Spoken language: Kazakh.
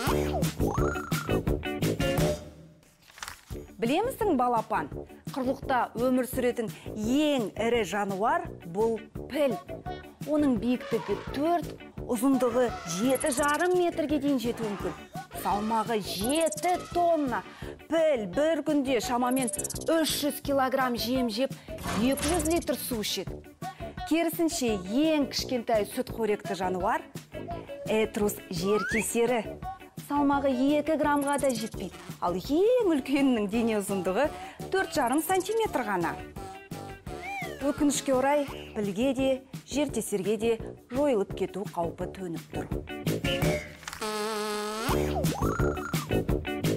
Білеміздің балапан, құрлықта өмір сүретін ең ірі жануар бұл піл. Оның биіктігі 4, ұзындығы 7,5 метрге дейін жетуі мүмкін. Салмағы 7 тонна. Піл бір күнде шамамен 300 килограмм жем жеп, 200 литр су ішеді. Керісінше ең кішкентай сүтқоректі жануар Этрус жеркесері. Салмағы 2 граммға да жетпейді, ал ең үлкенінің дене ұзындығы 4,5 сантиметр ғана. Өкінішке орай, пілге де, жеркесерге де жойылып кету қаупі төніп тұр.